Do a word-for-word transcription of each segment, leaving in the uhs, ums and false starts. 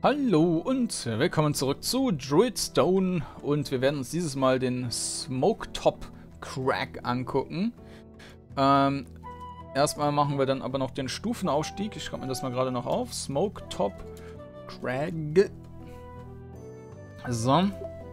Hallo und willkommen zurück zu Druidstone und wir werden uns dieses Mal den Smoke-Top Crag angucken. Ähm, erstmal machen wir dann aber noch den Stufenaufstieg. Ich schreibe mir das mal gerade noch auf. Smoke-Top Crag. So.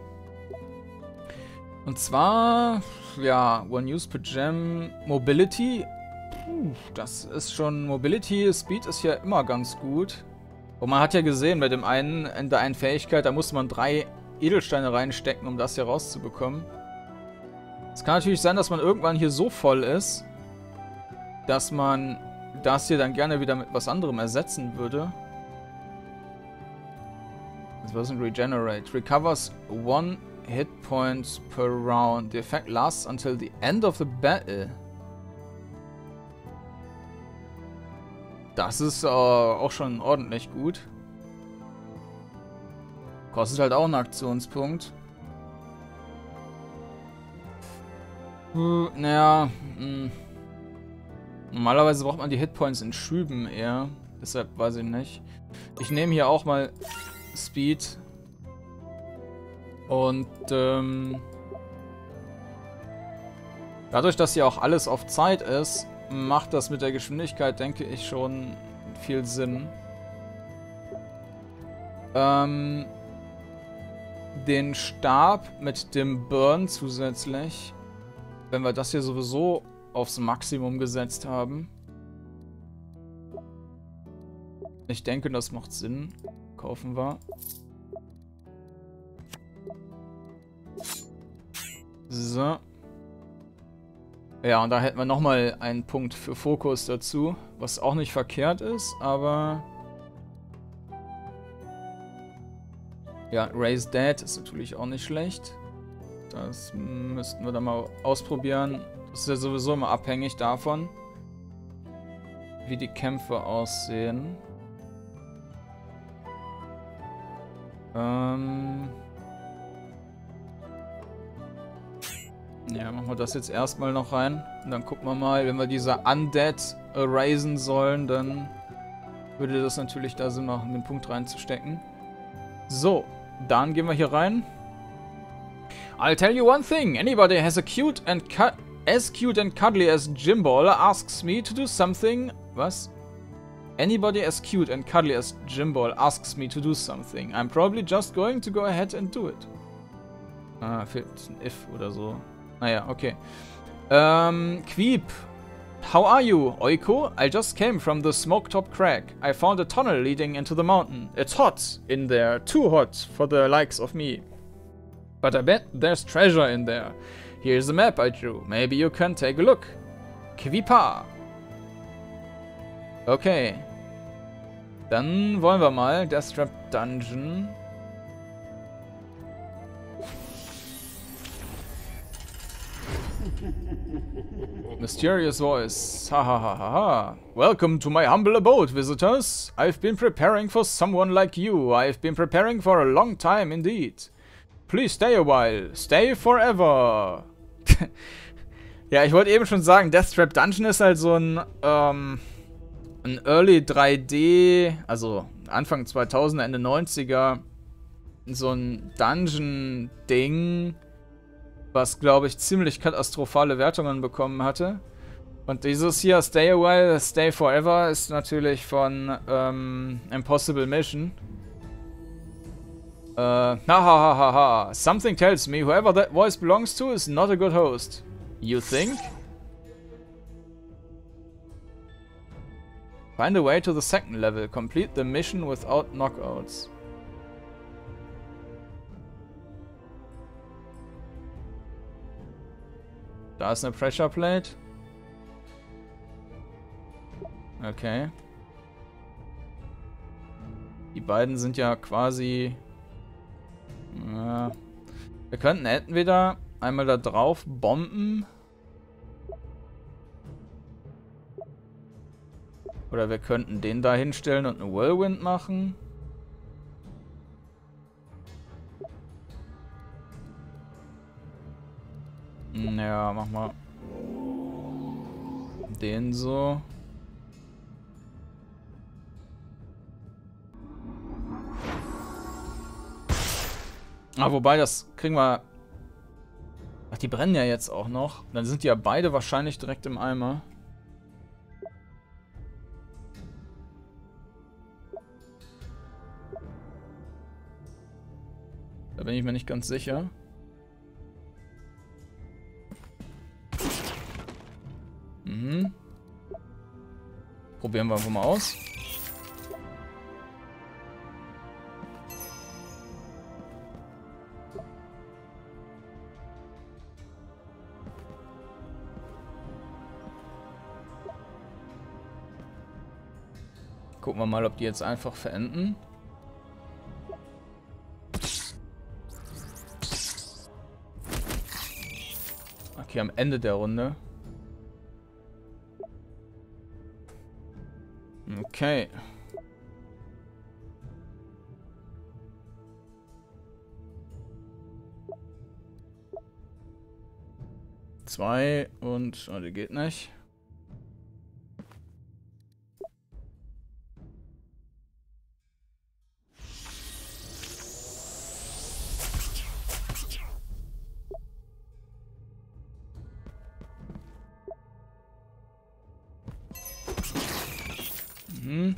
Und zwar, ja, One Use per Gem Mobility. Puh, das ist schon, Mobility, Speed ist ja immer ganz gut. Und man hat ja gesehen, bei dem einen, in der einen Fähigkeit, da musste man drei Edelsteine reinstecken, um das hier rauszubekommen. Es kann natürlich sein, dass man irgendwann hier so voll ist, dass man das hier dann gerne wieder mit was anderem ersetzen würde. Das was ein Regenerate. Recovers one hit point per round. The effect lasts until the end of the battle. Das ist äh, auch schon ordentlich gut. Kostet halt auch einen Aktionspunkt. Hm, naja, mh. Normalerweise braucht man die Hitpoints in Schüben eher. Deshalb weiß ich nicht. Ich nehme hier auch mal Speed. Und ähm, dadurch, dass hier auch alles auf Zeit ist, macht das mit der Geschwindigkeit, denke ich, schon viel Sinn. Ähm, den Stab mit dem Burn zusätzlich, wenn wir das hier sowieso aufs Maximum gesetzt haben. Ich denke, das macht Sinn. Kaufen wir. So. Ja, und da hätten wir nochmal einen Punkt für Fokus dazu, was auch nicht verkehrt ist, aber... Ja, Raise Dead ist natürlich auch nicht schlecht. Das müssten wir dann mal ausprobieren. Das ist ja sowieso immer abhängig davon, wie die Kämpfe aussehen. Ähm... Ja, machen wir das jetzt erstmal noch rein. Und dann gucken wir mal, wenn wir diese Undead erasen sollen, dann würde das natürlich da Sinn machen, den Punkt reinzustecken. So, dann gehen wir hier rein. I'll tell you one thing. Anybody has a cute and as cute and cuddly as Jimball asks me to do something. Was? Anybody as cute and cuddly as Jimball asks me to do something. I'm probably just going to go ahead and do it. Ah, fehlt ein If oder so. Naja, okay. Ähm, Queep. How are you, Oiko? I just came from the Smoke-Top Crag. I found a tunnel leading into the mountain. It's hot in there. Too hot for the likes of me. But I bet there's treasure in there. Here's the map I drew. Maybe you can take a look. Queepa. Okay. Dann wollen wir mal Deathtrap Dungeon. Mysterious voice. Ha ha ha ha ha. Welcome to my humble abode, visitors. I've been preparing for someone like you. I've been preparing for a long time indeed. Please stay a while. Stay forever. Ja, ich wollte eben schon sagen, Deathtrap Dungeon ist halt so ein, ähm, ein Early drei D, also Anfang zweitausender, Ende neunziger, so ein Dungeon-Ding, was, glaube ich, ziemlich katastrophale Wertungen bekommen hatte. Und dieses hier, Stay a While, Stay Forever, ist natürlich von ähm, Impossible Mission. Äh, ha ha ha ha ha. Something tells me whoever that voice belongs to is not a good host. You think? Find a way to the second level. Complete the mission without knockouts. Da ist eine Pressure Plate. Okay. Die beiden sind ja quasi... Ja. Wir könnten entweder einmal da drauf bomben. Oder wir könnten den da hinstellen und eine Whirlwind machen. Ja, mach mal den so. Ah, wobei, das kriegen wir... Ach, die brennen ja jetzt auch noch. Dann sind die ja beide wahrscheinlich direkt im Eimer. Da bin ich mir nicht ganz sicher. Mhm. Probieren wir einfach mal aus. Gucken wir mal, ob die jetzt einfach verenden. Okay, am Ende der Runde. Okay. Zwei und... Oh, die geht nicht. Mhm.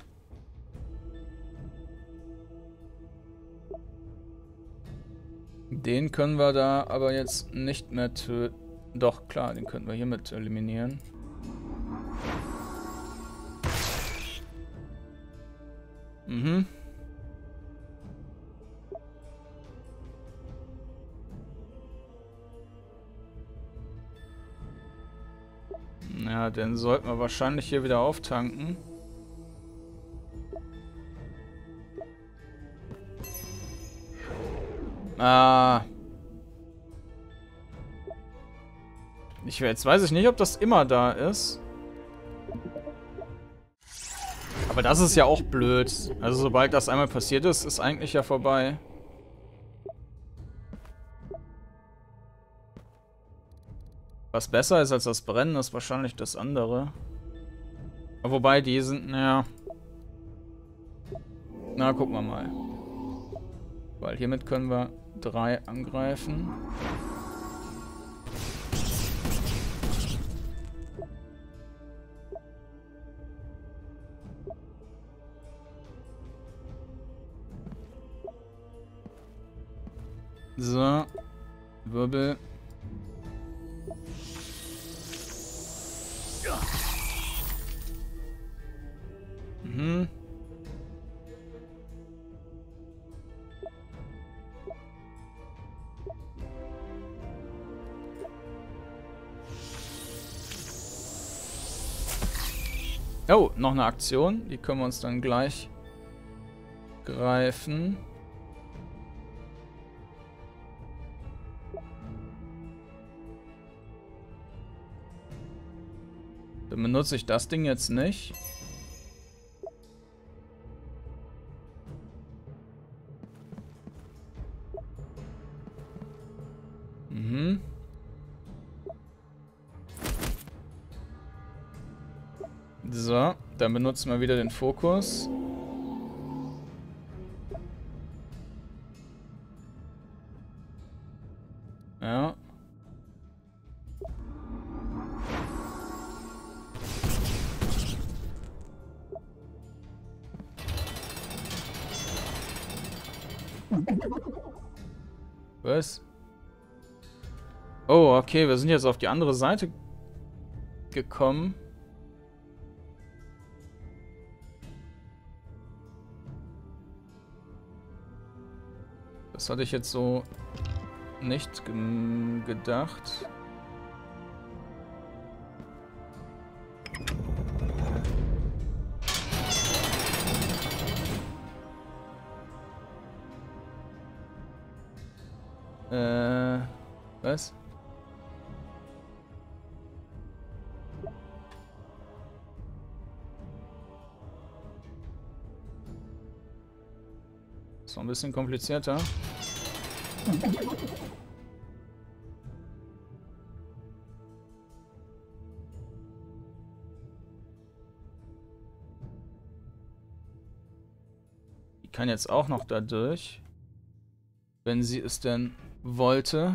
Den können wir da aber jetzt nicht mehr töten. Doch, klar, den könnten wir hiermit eliminieren. Mhm. Ja, den sollten wir wahrscheinlich hier wieder auftanken. Ah. Ich, jetzt weiß ich nicht, ob das immer da ist. Aber das ist ja auch blöd. Also sobald das einmal passiert ist, ist eigentlich ja vorbei. Was besser ist als das Brennen, ist wahrscheinlich das andere. Aber wobei, die sind, naja... Na, gucken wir mal. Weil hiermit können wir drei angreifen. So. Wirbel. Mhm. Oh, noch eine Aktion. Die können wir uns dann gleich greifen. Dann benutze ich das Ding jetzt nicht. Mhm. So, dann benutzen wir wieder den Fokus. Ja. Was? Oh, okay, wir sind jetzt auf die andere Seite gekommen. Das hatte ich jetzt so nicht gedacht. Äh, was? Ist noch ein bisschen komplizierter. Die kann jetzt auch noch da durch. Wenn sie es denn wollte.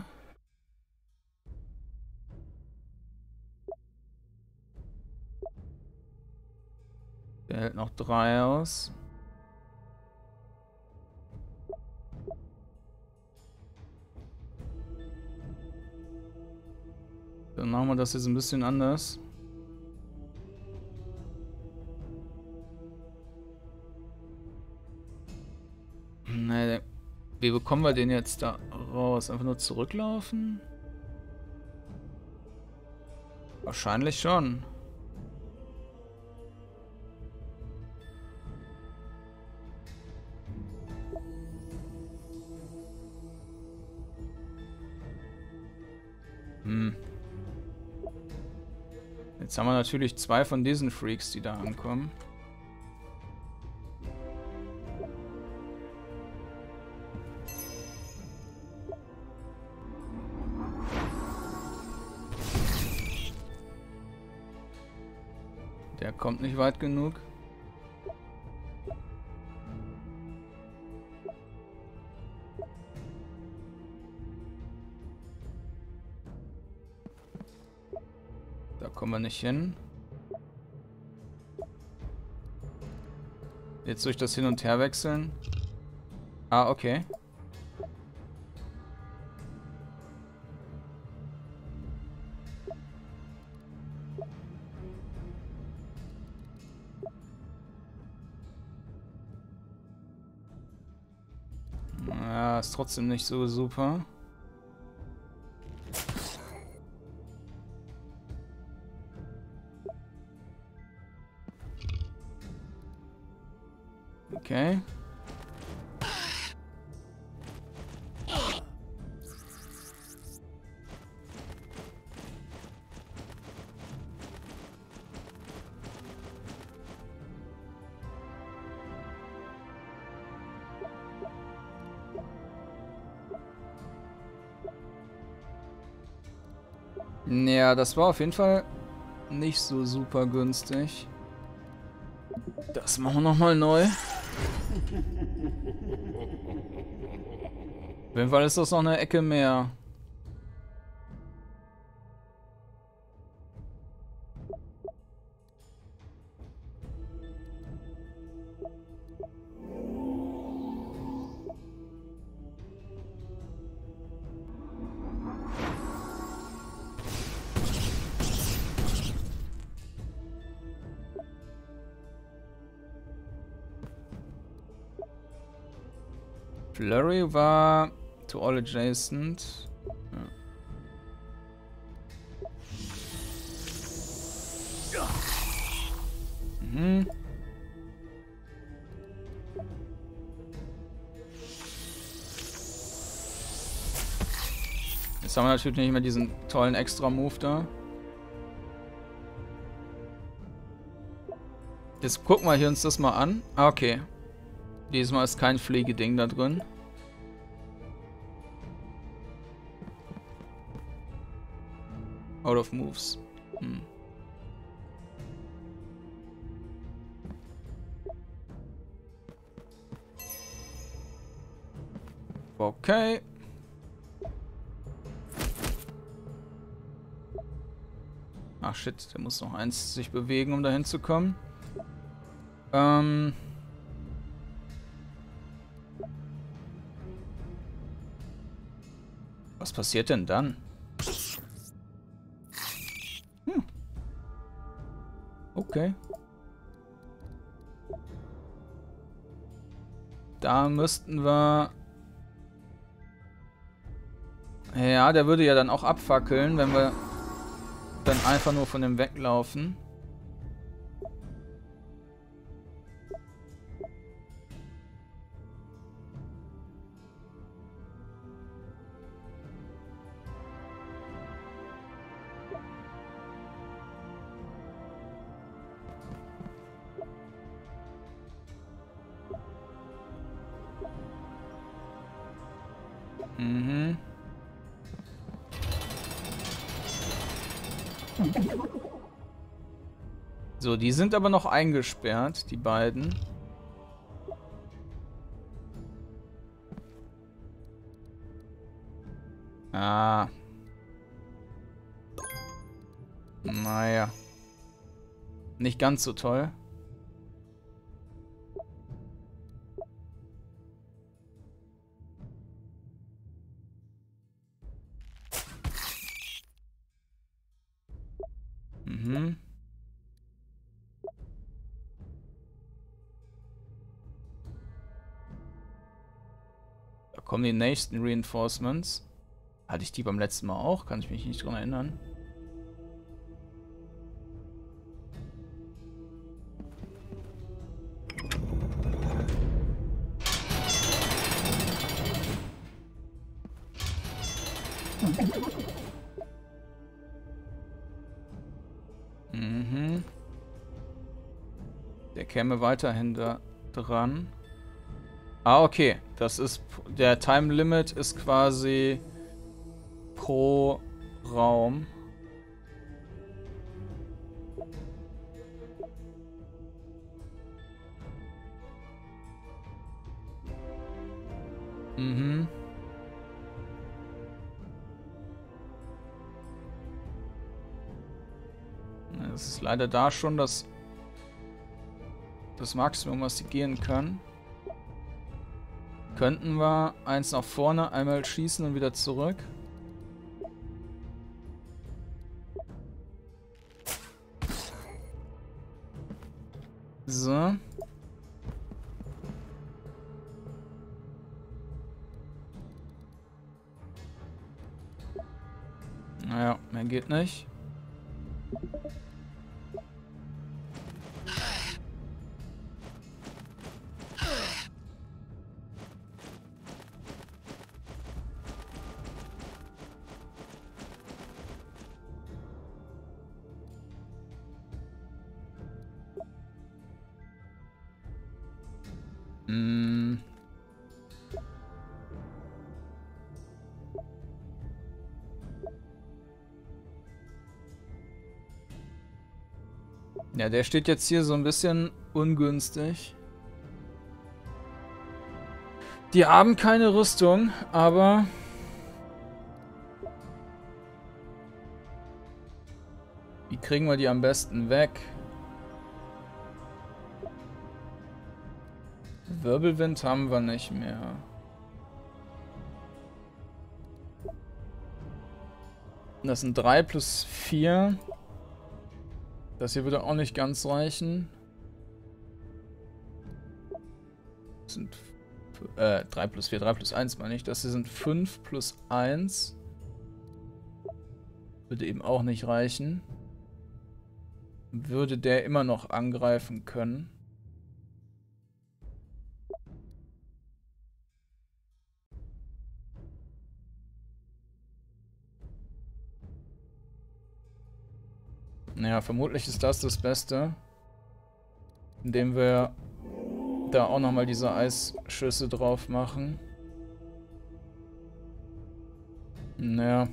Der hält noch drei aus. Dann machen wir das jetzt ein bisschen anders. Nee, wie bekommen wir den jetzt da raus? Einfach nur zurücklaufen? Wahrscheinlich schon. Hm. Jetzt haben wir natürlich zwei von diesen Freaks, die da ankommen. Der kommt nicht weit genug. Da kommen wir nicht hin. Jetzt durch das Hin- und Herwechseln. Ah, okay. Ja, ist trotzdem nicht so super. Okay. Ja, das war auf jeden Fall nicht so super günstig. Das machen wir nochmal neu. Auf jeden Fall ist das noch eine Ecke mehr. Flurry war to all adjacent. Ja. Mhm. Jetzt haben wir natürlich nicht mehr diesen tollen Extra-Move da. Jetzt gucken wir hier uns das mal an. Ah, okay. Diesmal ist kein Pflegeding da drin. Out of moves. Hm. Okay. Ach shit, der muss noch eins sich bewegen, um dahin zu kommen. Ähm... Was passiert denn dann? Hm. Okay. Da müssten wir... Ja, der würde ja dann auch abfackeln, wenn wir dann einfach nur von dem weglaufen. Mhm. So, die sind aber noch eingesperrt, die beiden. Ah. Naja. Nicht ganz so toll. Mhm. Da kommen die nächsten Reinforcements. Hatte ich die beim letzten Mal auch? Kann ich mich nicht dran erinnern. Mhm. Der käme weiterhin da dran. Ah, okay. Das ist... Der Time Limit ist quasi pro Raum. Mhm. Das ist leider da schon das, das Maximum, was sie gehen können. Könnten wir eins nach vorne, einmal schießen und wieder zurück. So. Naja, mehr geht nicht. Hm. Ja, der steht jetzt hier so ein bisschen ungünstig. Die haben keine Rüstung, aber... Wie kriegen wir die am besten weg? Wirbelwind haben wir nicht mehr. Das sind drei plus vier. Das hier würde auch nicht ganz reichen. Das sind äh, drei plus vier, drei plus eins meine ich. Das hier sind fünf plus eins. Würde eben auch nicht reichen. Würde der immer noch angreifen können. Naja, vermutlich ist das das Beste. Indem wir da auch nochmal diese Eisschüsse drauf machen. Naja.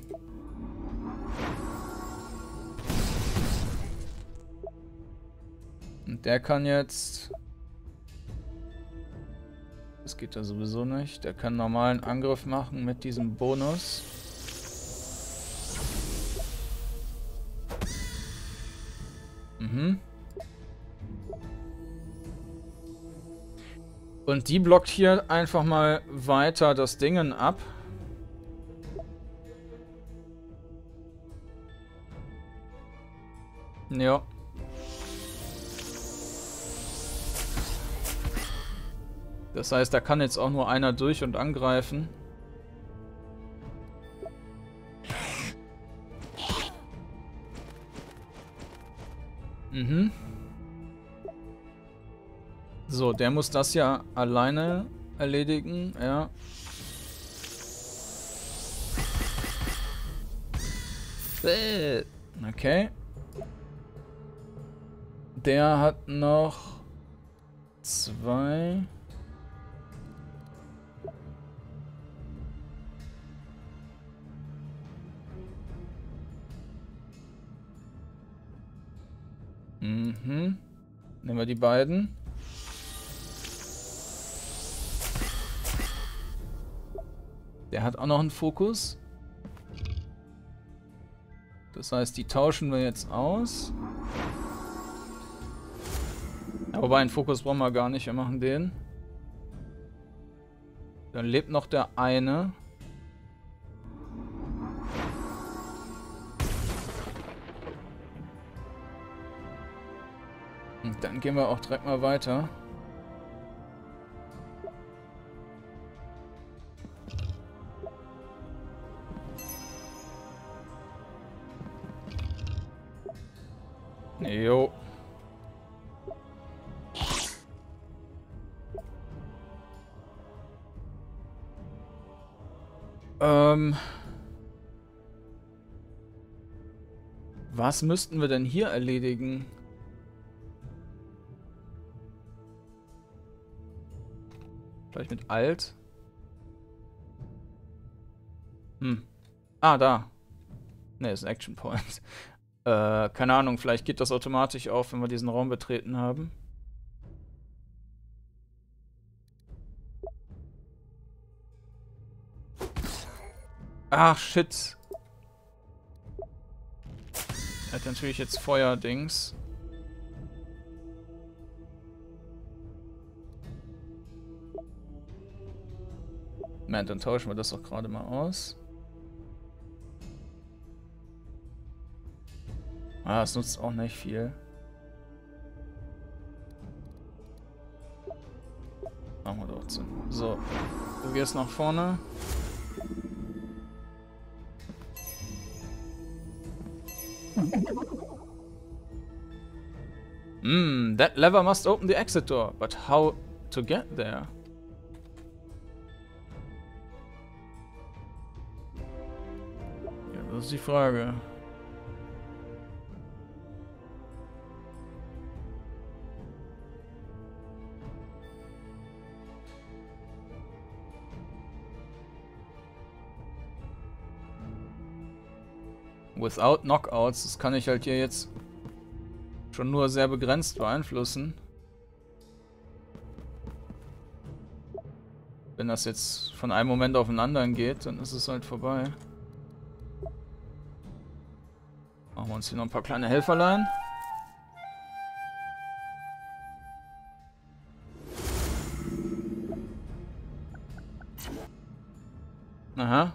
Und der kann jetzt... Das geht da sowieso nicht. Der kann einen normalen Angriff machen mit diesem Bonus. Mhm. Und die blockt hier einfach mal weiter das Dingen ab. Ja. Das heißt, da kann jetzt auch nur einer durch und angreifen. Mhm. So, der muss das ja alleine erledigen, ja. Okay. Der hat noch zwei. Mhm. Nehmen wir die beiden. Der hat auch noch einen Fokus. Das heißt, die tauschen wir jetzt aus. Ja, wobei, einen Fokus brauchen wir gar nicht. Wir machen den. Dann lebt noch der eine. Und dann gehen wir auch direkt mal weiter. Jo. Ähm. Was müssten wir denn hier erledigen? Vielleicht mit Alt? Hm. Ah, da. Ne, ist ein Action Point. Äh, keine Ahnung, vielleicht geht das automatisch auf, wenn wir diesen Raum betreten haben. Ach, shit. Er hat natürlich jetzt Feuerdings. Moment, dann tauschen wir das doch gerade mal aus. Ah, es nutzt auch nicht viel. Machen wir doch so. So, du gehst nach vorne. Hmm, that lever must open the exit door, but how to get there? Ja, das ist die Frage. Without Knockouts, das kann ich halt hier jetzt schon nur sehr begrenzt beeinflussen. Wenn das jetzt von einem Moment auf den anderen geht, dann ist es halt vorbei. Machen wir uns hier noch ein paar kleine Helferlein. Aha.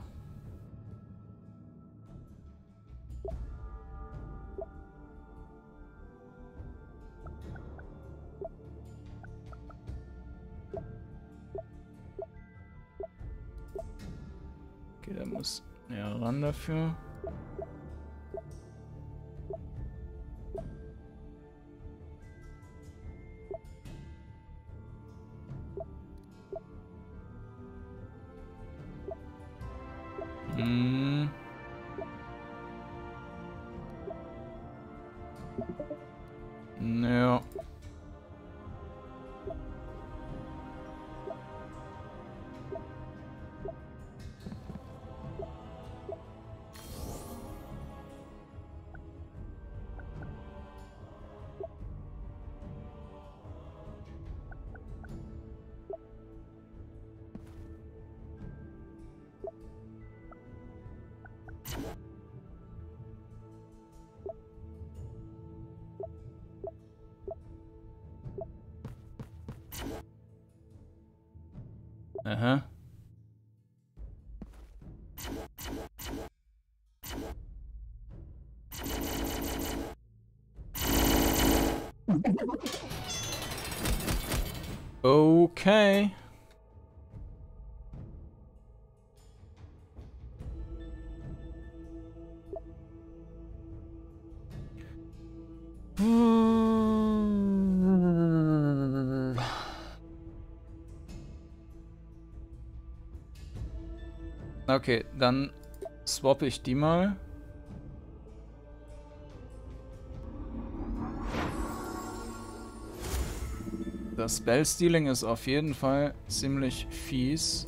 Okay, der muss näher ran dafür. Hm. Ja. Aha. Okay. Okay, dann swappe ich die mal. Das Spell-Stealing ist auf jeden Fall ziemlich fies.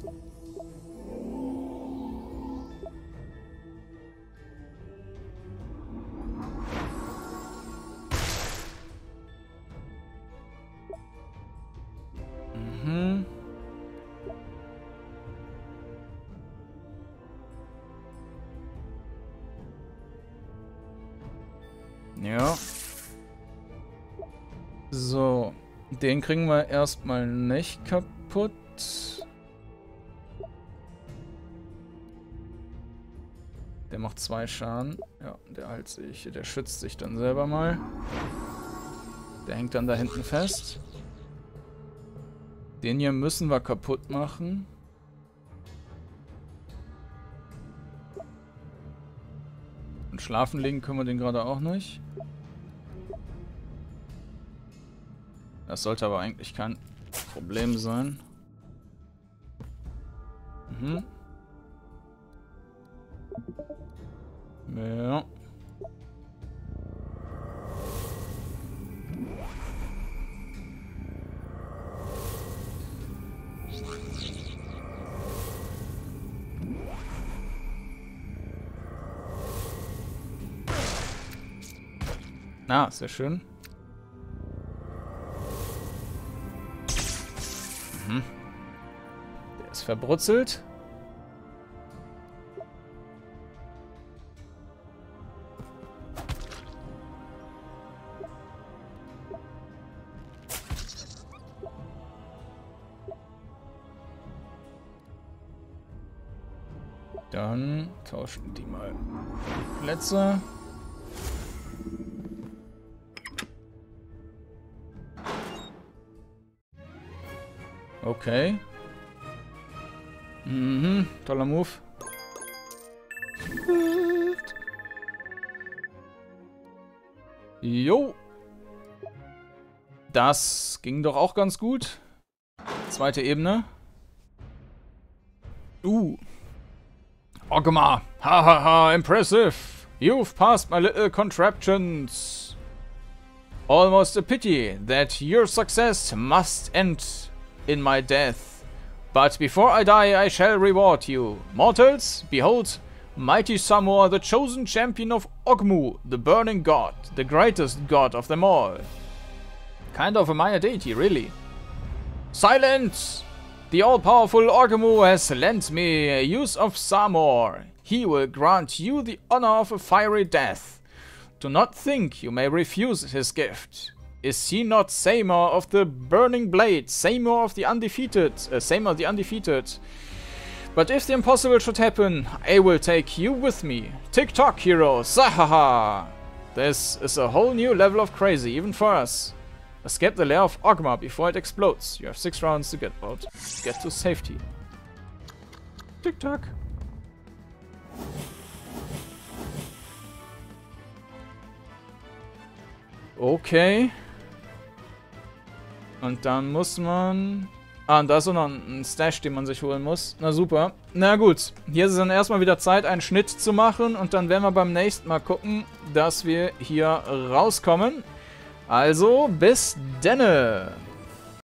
Mhm. Ja. So. Den kriegen wir erstmal nicht kaputt. Der macht zwei Schaden. Ja, der halt sich, der schützt sich dann selber mal. Der hängt dann da hinten fest. Den hier müssen wir kaputt machen. Und schlafen legen können wir den gerade auch nicht. Das sollte aber eigentlich kein Problem sein. Mhm. Ja. Ah, sehr schön. Mhm. Der ist verbrutzelt. Dann tauschen die mal Plätze. Okay. Mhm, toller Move. Jo. Das ging doch auch ganz gut. Zweite Ebene. Uh. Ogma. Hahaha, impressive. You've passed my little contraptions. Almost a pity that your success must end in my death. But before I die, I shall reward you. Mortals, behold, mighty Samor, the chosen champion of Ogmu, the burning god, the greatest god of them all. Kind of a minor deity, really. Silence! The all-powerful Ogmu has lent me a use of Samor. He will grant you the honor of a fiery death. Do not think you may refuse his gift. Is he not Samor of the Burning Blade, Samor of the Undefeated, uh, Samor the Undefeated? But if the impossible should happen, I will take you with me. Tick-tock, heroes! Zahaha! This is a whole new level of crazy, even for us. Escape the lair of Ogma before it explodes. You have six rounds to get out. Get to safety. Tick-tock. Okay. Und dann muss man... Ah, und da ist auch noch ein Stash, den man sich holen muss. Na super. Na gut. Hier ist es dann erstmal wieder Zeit, einen Schnitt zu machen. Und dann werden wir beim nächsten Mal gucken, dass wir hier rauskommen. Also, bis denne!